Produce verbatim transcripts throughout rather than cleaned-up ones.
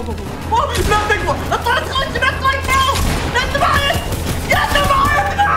لا تكفى اطلع تخرج من الطريق لا تبعد يا تبعد.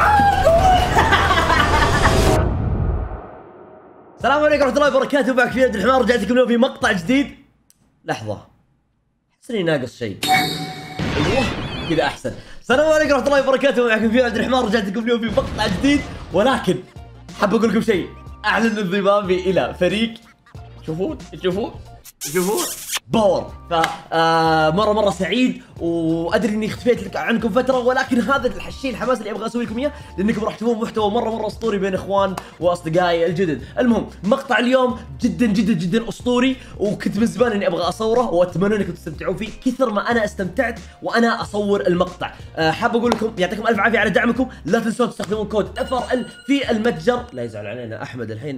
السلام عليكم ورحمة الله وبركاته. معك في عبد الحمار، رجعت لكم اليوم في مقطع جديد. لحظة، أحس إني ناقص شيء. أيوه كذا أحسن. السلام عليكم ورحمة الله وبركاته. معكم في عبد الحمار، رجعت لكم اليوم في مقطع جديد، ولكن حاب أقول لكم شيء. أعلن انضمامي إلى فريق. شوفون شوفون شوفون باور. ف آه مره مره سعيد، وادري اني اختفيت لك عنكم فتره، ولكن هذا الشيء الحماس اللي ابغى اسوي لكم اياه، لانكم راح تشوفون محتوى مره مره اسطوري بين اخوان واصدقائي الجدد. المهم مقطع اليوم جدا جدا جدا اسطوري، وكنت من زمان اني ابغى اصوره، واتمنى انكم تستمتعون فيه كثر ما انا استمتعت وانا اصور المقطع. آه حاب اقول لكم يعطيكم الف عافيه على دعمكم. لا تنسون تستخدمون كود اف ار ال في المتجر. لا يزعل علينا احمد الحين.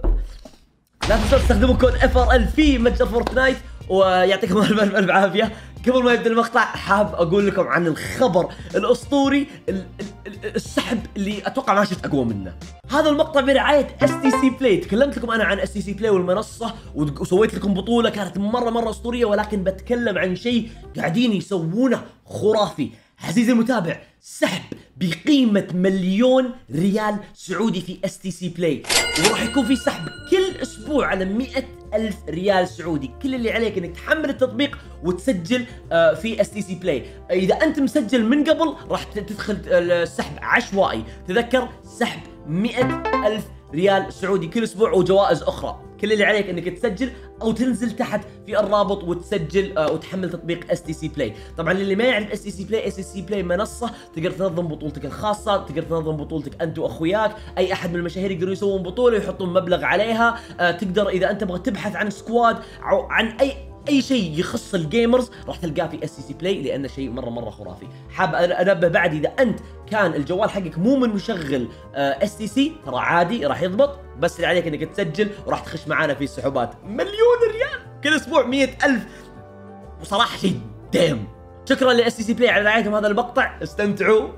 لا تنسون تستخدموا كود اف ار ال في متجر فورتنايت، ويعطيكم الف الف الف عافيه. قبل ما يبدا المقطع حاب اقول لكم عن الخبر الاسطوري، السحب اللي اتوقع ما شفت اقوى منه. هذا المقطع برعايه اس تي سي بلاي. تكلمت لكم انا عن اس تي سي بلاي والمنصه، وسويت لكم بطوله كانت مره مره اسطوريه، ولكن بتكلم عن شيء قاعدين يسوونه خرافي. عزيزي المتابع، سحب بقيمة مليون ريال سعودي في اس تي سي بلاي، وراح يكون في سحب كل اسبوع على مئة ألف ريال سعودي. كل اللي عليك انك تحمل التطبيق وتسجل في اس تي سي بلاي. اذا انت مسجل من قبل راح تدخل السحب عشوائي. تذكر سحب مئة ألف ريال سعودي كل اسبوع وجوائز اخرى. كل اللي عليك انك تسجل او تنزل تحت في الرابط وتسجل آه وتحمل تطبيق اس تي سي بلاي. طبعا اللي ما يعرف اس تي سي بلاي، اس تي سي بلاي منصه تقدر تنظم بطولتك الخاصه، تقدر تنظم بطولتك انت واخوياك، اي احد من المشاهير يقدروا يسوون بطوله ويحطون مبلغ عليها. آه تقدر اذا انت تبغى تبحث عن سكواد او عن اي اي شيء يخص الجيمرز راح تلقاه في اس تي سي بلاي، لانه شيء مره مره خرافي. حاب انبه بعد، اذا انت كان الجوال حقك مو من مشغل اس تي سي ترى عادي راح يضبط، بس اللي عليك انك تسجل وراح تخش معانا في السحوبات. مليون ريال كل اسبوع، مئة ألف، وصراحه شيء ديم. شكرا لاس تي سي بلاي على رعايتهم هذا المقطع. استمتعوا.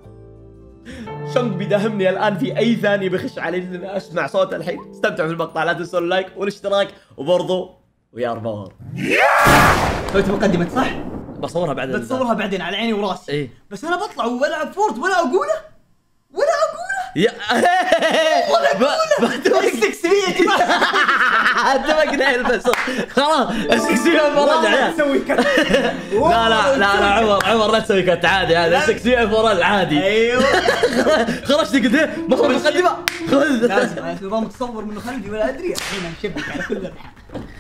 شنق بيداهمني الان في اي ثانيه بيخش علي لان اسمع صوته الحين. استمتعوا في المقطع، لا تنسوا اللايك والاشتراك، وبرضه ويا باور. سويت مقدمة صح؟ بصورها بعدين. بتصورها بعدين على عيني وراسي. ايه بس انا بطلع والعب فورت ولا اقوله ولا اقوله. يا ولا اقوله. ستمية يا جماعة. اتفقنا البس خلاص. ستمية فرل العيال. تسوي كت. لا لا لا لا عمر عمر لا تسوي كت عادي. هذا ستمية فرل عادي. ايوه خرجت قلت ايه مخرج مقدمة. خذ لازم نظام متصور منه خلفي ولا ادري. الحين نشبك على كل لمحة.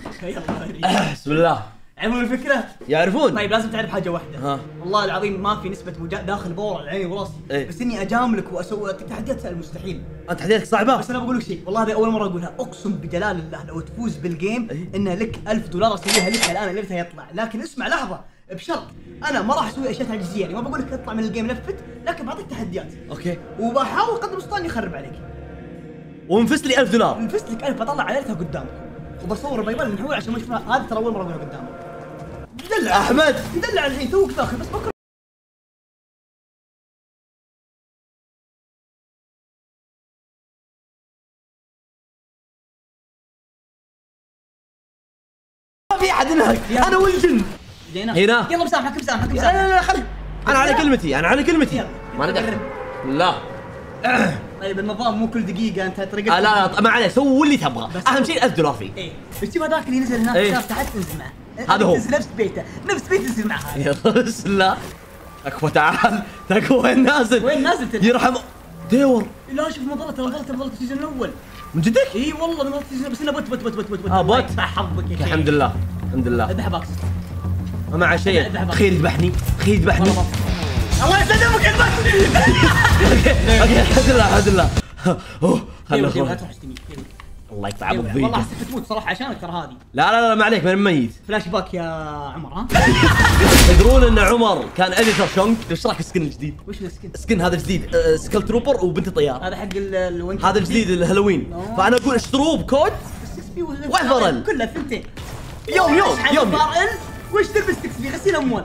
يلا بسم الله. يعرفون الفكرة؟ يعرفون. طيب لازم تعرف حاجة واحدة. ها. والله العظيم ما في نسبة مجا... داخل باور على عيني وراسي. ايه؟ بس اني اجاملك واسوي تحديات المستحيل. انت تحدياتك صعبة. بس انا بقول لك شيء، والله هذه اول مرة اقولها، اقسم بجلال الله لو تفوز بالجيم ايه؟ انه لك ألف دولار اسويها لك الان ليلتها يطلع، لكن اسمع لحظة بشرط انا ما راح اسوي اشياء تعجزية، يعني ما بقول لك اطلع من الجيم لفت، لكن بعطيك تحديات. اوكي. وبحاول قدر المستطاع اني اخرب عليك. ونفست لي ألف دولار. نفست لك ألف بطلع عليتها قدامك. وبصور البيبان من حول عشان ما تشوفها، هذه ترى اول مرة اقولها قدامك. دلع احمد دلع الحين توك داخل بس بكره. ما في احد هناك، انا والجن جينا هنا. يلا مسامحك مسامحك لا مسامحك. لا لا خلي انا على كلمتي، انا على كلمتي. ما يلا. ندخل. لا طيب النظام مو كل دقيقة انت طريقتك. آه لا لا ما عليه، سوي اللي تبغى، اهم شيء ألف دولار فيه. ايه بس تبغى ذاك اللي نزل هناك إيه؟ شاف تحت تنزل معه. هذا هو. تنزل نفس بيته، نفس بيت تنزل معه. يلا بسم الله. تكفى تعال، تكفى وين نازل؟ وين نازل تنزل؟ يرحم ديور. لا شوف مظلة ترى مظلة مظلة السيزون الأول. من جدك؟ اي والله مظلة السيزون، بس انا بوت بوت بوت بوت بوت. اه بوت؟ حظك يا شيخ. الحمد لله الحمد لله. اذبح باكس. ما معه شيء. خير يذبحني، خير يذبحني. الله يسلمك يا اوكي اوكي الحمد لله الحمد لله. اوه خلنا لا نروح. تروح تستمي. الله يقطع بالضيق. والله حسيت تموت صراحة عشانك ترى هذه. لا لا لا ما عليك، من ميت. فلاش باك يا عمر ها؟ تدرون ان عمر كان اديتر شونك؟ ايش رايك في السكن الجديد؟ وش السكن؟ السكن هذا جديد، أه سكال تروبر وبنت طيار. هذا حق الونش. هذا الجديد الهالوين. فانا اقول اشتروه بكود وفرل. كلها ثنتين. يوم يوم يوم فرل وش تلبس تكسبي غسيل اموال.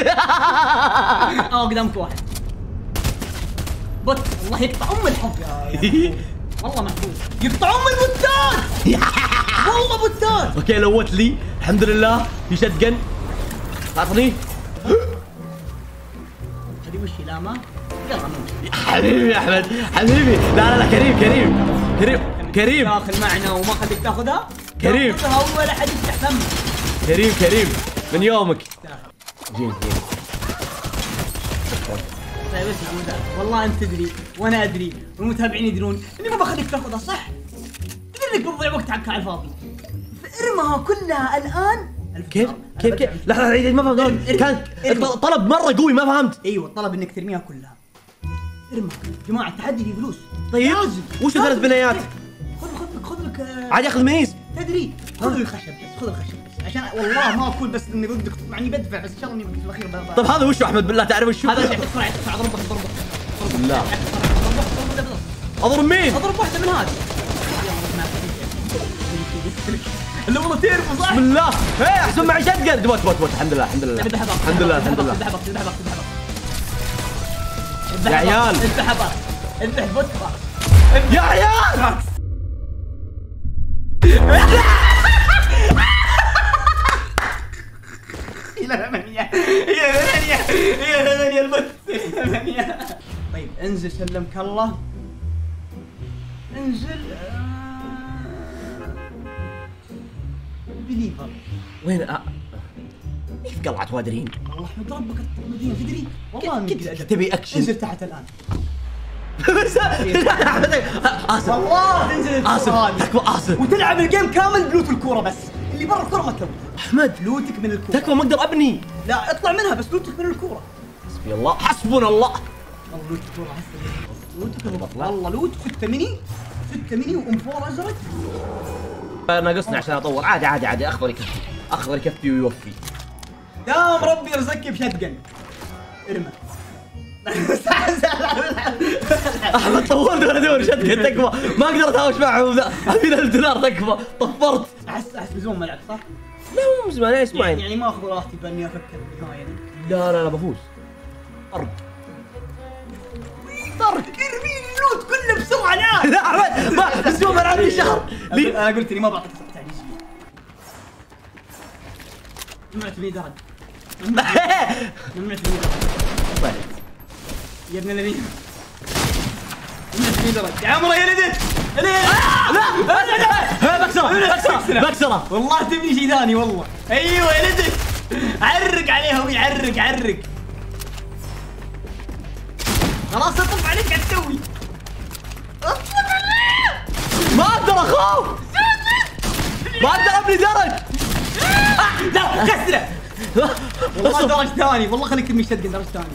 اه قدامك واحد. بوت الله يقطع ام الحب يا والله محفوظ. يقطع ام البوتات. والله بوتات. اوكي لوت لي الحمد لله في شتقن. اعطني. هذه وش لاما؟ يلا نمشي. حبيبي يا احمد حبيبي. لا لا لا كريم كريم كريم كريم داخل معنا وما خليك تاخذها؟ كريم. تاخذها ولا حد يفتح فمك. كريم كريم من يومك. جيم جيم. طيب اسمع مدرب، والله انت تدري وانا ادري والمتابعين يدرون اني ما بخليك تاخذها صح؟ تدري انك بتضيع وقتك على الفاضي. ارمها كلها الان. كيف كيف كيف؟ لحظة عيد ما فهمت. كان طلب مرة قوي ما فهمت. ايوه الطلب انك ترميها كلها. ارمها يا جماعة التحدي فيه فلوس. طيب لازم. وش ثلاث بنايات؟ خذ خذ لك خذ لك آه، عاد ياخذ ميز. تدري خذ الخشب بس خذ الخشب بس عشان والله ما اقول بس اني ضدك معني بدفع بس ان شاء الله اني في الاخير بدفع. طيب هذا وش احمد بالله تعرف وش هذا اللي يحط يدفع ضربه ضربه لا اضرب مين؟ اضرب واحده من هذه. اللي والله تعرفه صح؟ بسم الله. ايه احسن معي شتقن. وات وات وات الحمد لله الحمد لله الحمد لله الحمد لله. اذبح بط اذبح بط اذبح بط يا عيال اذبح بط اذبح بط يا عيال. الى ثمانية الى ثمانية الى ثمانية البط ثمانية. طيب انزل سلمك الله. انزل بليفر. وين أ... كيف قلعة وادرين؟ والله احمد ربك المدينة تدري والله اني كنت تبي اكشن. انزل تحت الان. بس اسف والله تنزل اسف الكرة اسف وتلعب الجيم كامل بلوت الكورة بس اللي برا الكورة ما تلوت. احمد لوتك من الكورة. تكفى ما اقدر ابني. لا اطلع منها بس لوتك من الكورة. حسبي الله حسبنا الله. والله لوت الكورة حسبي لوتك بالضبط. والله لوت ستة ميني ستة ميني وام فور ازرق. ناقصني عشان اطور. عادي عادي عادي اخضر يكفي اخضر يكفي ويوفي. دام ربي يرزقك بشتقن. ارمى. احمد طولت وانا ادور شتقن تكفى ما اقدر اتهاوش معهم. ابي ألف دولار تكفى طفرت. احس احس بزوم ملعب صح؟ لا مو من زمان اسمعين. يعني ما اخذ راحتي باني افكر بالنهاية يعني. لا لا لا بفوز. طرق طرق ارمي اللوت كله بسرعة لا. لا احمد ما بس يوم انا عندي شهر. انا قلت لي ما بعطيك تعجيزية. ممنوع تبني درج. ممنوع تبني درج. يا ابن الذين. ممنوع تبني درج. يا عمري يا لدت. لا لا بكسره بكسره بكسره. والله تبني شيء ثاني والله. ايوه يا لدت. عرق عليها ويعرق عرق. خلاص اطلب عليك قاعد تسوي. اطلب عليك. ما اقدر اخاف. ما اقدر ابني درج. لا كسره. والله درج ثاني والله خليك ترمي شتقن درج ثاني.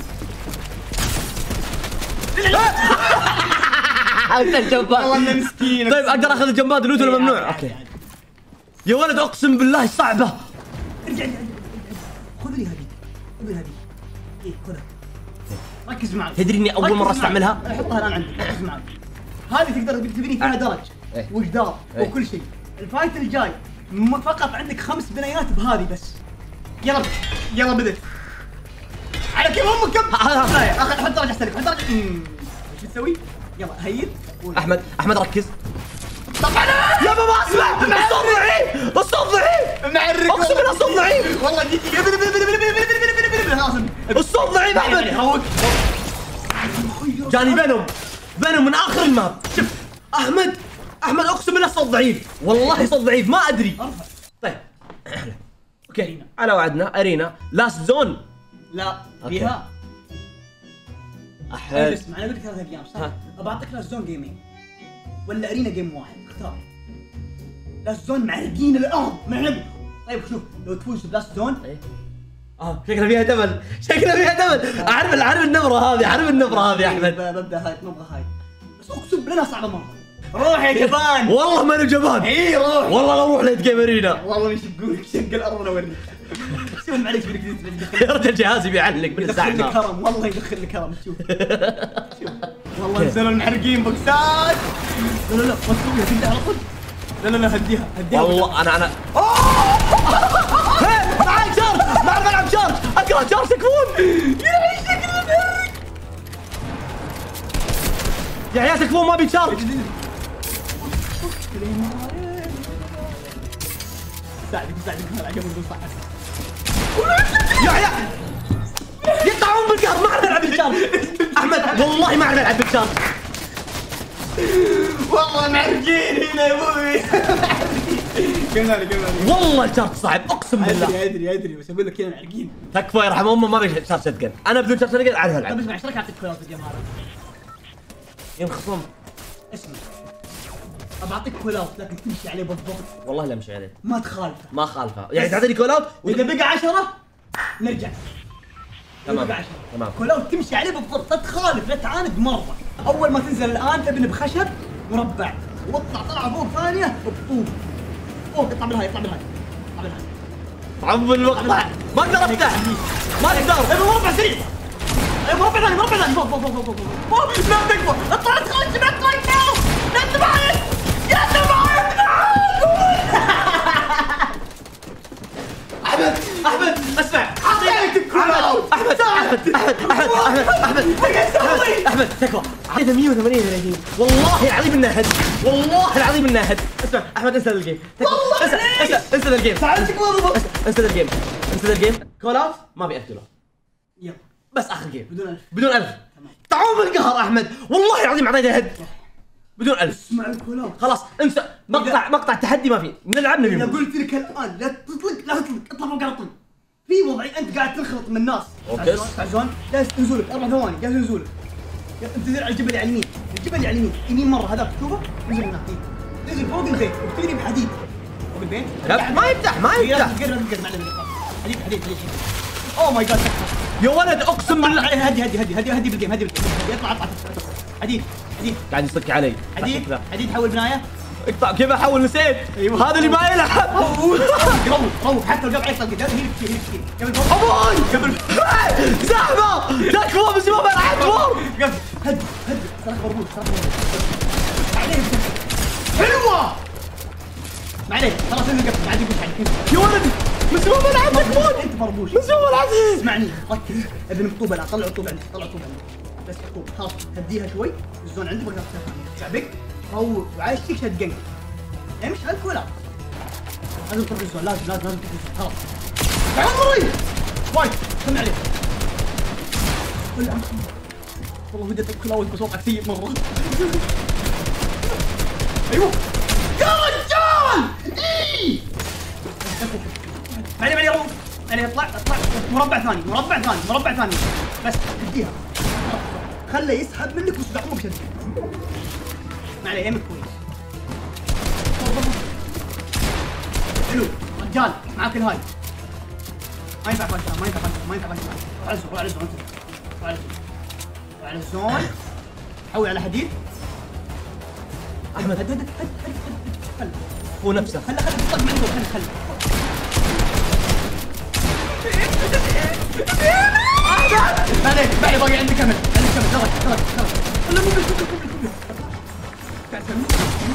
انت الجبار والله انه مسكين. طيب اقدر اخذ الجنبات اللوت ولا ممنوع؟ اوكي يا ولد اقسم بالله صعبه. ارجع خذ لي هذه خذ لي هذه. ايه خذها ركز معي. تدري اني اول مره استعملها؟ حطها الان عندك ركز معي. هذه تقدر تبني فيها درج وجدار وكل شيء. الفايت الجاي فقط عندك خمس بنايات بهذه بس. يلا يلا بدت على كيف امك كم. اخذ حط درج احسن لك حط درج. ايش تسوي؟ يلا هيد. احمد احمد ركز. طبعا يا بابا اسمع الصوت ضعيف الصوت ضعيف. معرق اقسم بالله الصوت ضعيف. والله جيت الصوت ضعيف احمد. جاني فينوم فينوم من اخر الماب. شوف احمد احمد اقسم بالله الصوت ضعيف والله صوت ضعيف ما ادري. طيب اوكي على وعدنا ارينا لاست زون. لا فيها احمد اسمع انا قلت لك ثلاث ايام صح؟ ابى اعطيك لاست زون جيمين ولا ارينا جيم واحد اختار. لاست زون معرقين الارض معرق. طيب شوف لو تفوز بلاست زون اه شكلها فيها دبل شكلها فيها دبل. اعرف اعرف النبره هذه اعرف النبره هذه يا احمد. ببدا هاي نبغى هاي بس اقسم بالله صعبه مره. روح يا جبان. والله ماني جبان. اي روح والله لا اروح ليت جيم ارينا. والله يشقون شق الارض وانا اوريك. شوف معليش بدك يا رجل جهازي بيعلق بالساعه. يدخل لك هرم والله يدخل لك هرم. شوف شوف والله نزلوا المحرقين بوكسات. لا لا لا ما تسويها تبدا على طول. لا لا لا هديها هديها والله انا انا معي شارج ما اعرف العب شارج اقرا شارج تكفون. يا شكل المحرق يا عيال تكفون ما بي شارج. ساعدك ساعدك قبل نقول صح. يا عيال يقطعون بالقهر. ما اعرف العب بالشارج احمد، والله ما اعرف العب بالشارج. والله معرقين هنا يا ابوي. كمل كمل. والله الشارج صعب اقسم بالله. ادري ادري ادري بس اقول لك هنا معرقين. تكفى يرحم امه، ما بي شارج شتقن. انا بدون شارج شتقن اعرف طيب العب. اسمع ايش رايك اعطيك كولاوت الجيم هذا؟ ينخصم. اسمع ابى اعطيك كولاوت لكن تمشي عليه بالضبط. والله لا امشي عليه. ما تخالفه. ما خالفه، يعني تعطيني كول اوت واذا بقى عشرة نرجع. تمام بقى عشرة. تمام. كولاوت تمشي عليه بالضبط، لا تخالف لا تعاند مره. اول ما تنزل الان ابن بخشب مربع واطلع طلعه فوق ثانيه بطوب. فوق اطلع بالهاي اطلع بالهاي اطلع بالهاي. عم المقطع ما اقدر افتح، ما اقدر. ابن مربع سريع. اي مربع ثاني مربع ثاني فوق فوق فوق فوق فوق فوق. لا تكفى اطلع تخرج لا تخرج لا تبعد يا تبعد. احمد احمد اسمع، اعطيك كولاوت. احمد احمد احمد احمد احمد احمد احمد تكفى. اعطيته مية وثمانين بالمية والله العظيم انه هد، والله العظيم انه هد. اسمع احمد انسى الجيم. والله انسى انسى انسى الجيم. ساعدتك بالضبط. انسى الجيم انسى الجيم. كول اوت ما ابي اقتله. يلا بس اخر جيم بدون ألف. بدون ألف. تعوم بالقهر احمد، والله العظيم اعطيته هد بدون ألف. اسمع الكولاوت. خلاص انسى مقطع مقطع تحدي ما في، نلعب نبي انا نموت. قلت لك الان لا تطلق لا تطلق اطلع فوق على طول. في وضعي انت قاعد تنخلط من الناس. أوكي. تعزون جالس تنزلك اربع ثواني جالس ينزلك. انت تنزل على الجبل اللي على اليمين، الجبل اللي على اليمين، يمين مره هذاك تشوفه نزل هناك. نزل فوق البيت وبتجري بحديد فوق البيت. لا ما يفتح ما يفتح تقرب تقرب معلم حديد حديد حديد. اوه ماي جاد يا ولد اقسم بالله. هدي هدي هدي هدي هدي بالجيم هدي بالجيم اطلع اطلع حديد حديد قاعد يصك علي. حديد حديد حول بنايه. اقطع كيف احول نسيت. أيوة. هذا اللي ما يلعب. روح روح حتى لو قبل يطلق قدام هيلك كثير هيلك كثير قبل ابوي قبل زحمه تكفى بس ما بلعب دور. قبل هد هد صراحه مربوط صراحه مربوط عليه حلوه ما عليه خلاص انزل قبل عادي يقول حاجه يا ولد بس ما بلعب تكفون. انت مربوش بس ما بلعب. اسمعني ركز ابن الطوبه لا طلع الطوبه عندك طلع الطوبه عندك بس الطوبه خلاص هديها شوي الزون عندك بقدر تعبك روح وعايش تشهد جنك امشي على الكولا لازم تروح الزون لازم لازم لازم تروح الزون خلاص عمري وايد سمع عليك والله والله ودي اتك كلاود بس وضعك سيء مره ايوه يا رجال اي معلي معلي روح معلي اطلع اطلع مربع ثاني مربع ثاني مربع ثاني بس اديها خله يسحب منك وصدع عمرك شد معلي ايمك كويس حلو رجال معاك الهاي ما ينفع فانتا ما ينفع فانتا ما ينفع فانتا روح على الزون روح على الزون روح على الزون روح على الزون حول على حديد احمد هد هد هد هد هد هو نفسه. خله خله تطلق من عنده خله خله معليش معليش باقي عندي كمل عندي كمل خلاص خلاص خلاص خله مو بس كمل كمل قاعد تسوي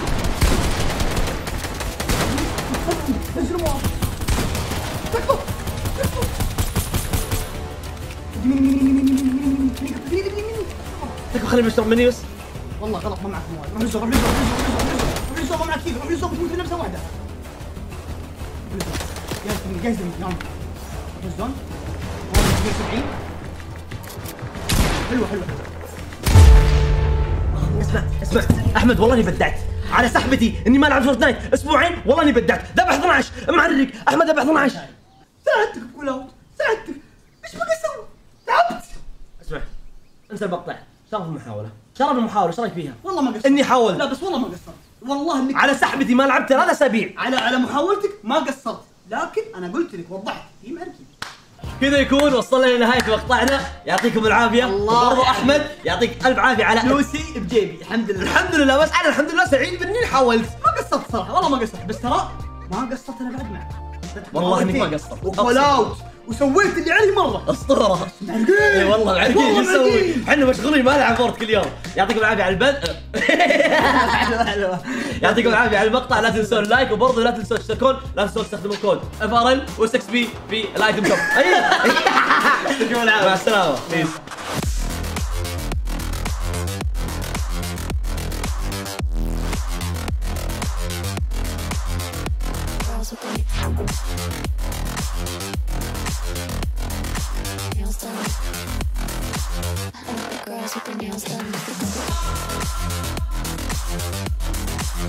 نزلوا ورا تكفى تكفى يمين يمين يمين يمين يمين يمين يمين يمين تكفى خليني بشرب مني بس. والله غلط ما معك مواد روح للزون روح للزون روح للزون ما معك كثير روح للزون بتموت بنفسه واحده جاهز مني جاهز مني نعم روح للزون سبعين حلوه حلوه اسمع اسمع احمد والله اني بدعت على سحبتي اني ما العب فورتنايت اسبوعين. والله اني بدعت ذبح اثنا عشر معرق احمد ذبح اثنا عشر. ساعدتك بكولاوت ساعدتك ايش بقى اسوي؟ تعبت. اسمع انسى المقطع. شرف المحاوله شرف المحاوله ايش رايك فيها؟ والله ما قصرت اني حاولت. لا بس والله ما قصرت والله انك على سحبتي ما لعبت ثلاث اسابيع. على على محاولتك ما قصرت لكن انا قلت لك وضحت في معركه. كذا يكون وصلنا لنهايه مقطعنا. يعطيكم العافيه. الله برضو احمد يعطيك الف عافيه على فلوسي بجيبي الحمد لله الحمد لله. بس انا الحمد لله سعيد باني حاولت. ما قصرت صراحه والله ما قصرت بس ترى ما قصرت انا بعد معك والله انك ما قصرت. وكولاوت وسويت اللي علي مره اسطوره. معرقين اي والله معرقين والله شو نسوي؟ معرقين. احنا مشغولين ما نلعب فورت كل يوم. يعطيكم العافيه على البث. يعطيكم العافيه على المقطع. لا تنسون اللايك وبرضه لا تنسون تشتركون. لا تنسون تستخدمون كود اف ار ال و ستة بي في الايتم شوب. يعطيكم العافيه مع السلامه. بيس. Girls with me. with their nails done.